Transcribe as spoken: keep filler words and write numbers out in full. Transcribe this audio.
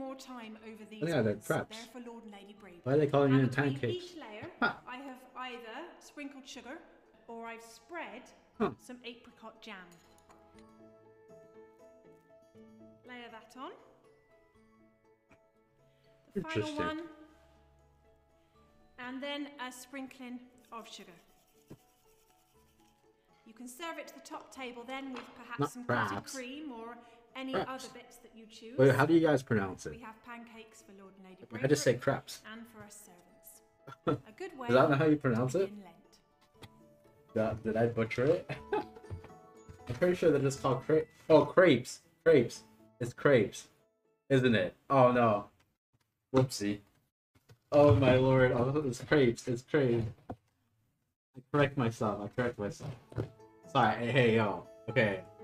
more time over these. Oh, yeah, they're ones. crepes. They're for Lord and Lady Brave. Why are they calling and them between pancakes? each layer, Huh. I have either sprinkled sugar or I've spread Huh. some apricot jam. Layer that on. The final Interesting. one. And then a sprinkling of sugar. You can serve it to the top table then with perhaps Not some crabs. clotted cream or any Crepes. other bits that you choose. Wait, how do you guys pronounce it? We have pancakes for Lord and Lady Brave. I just say crepes. And for us servants. A good way Is that not how you pronounce to it? begin Lent. Did, did I butcher it? I'm pretty sure they're just called crepes. Oh, crepes. Crepes. It's crepes. Isn't it? Oh, no. Whoopsie. Oh, my lord. Oh, it's crepes. It's crepes. I correct myself. I correct myself. Sorry. Hey, hey, yo. Okay.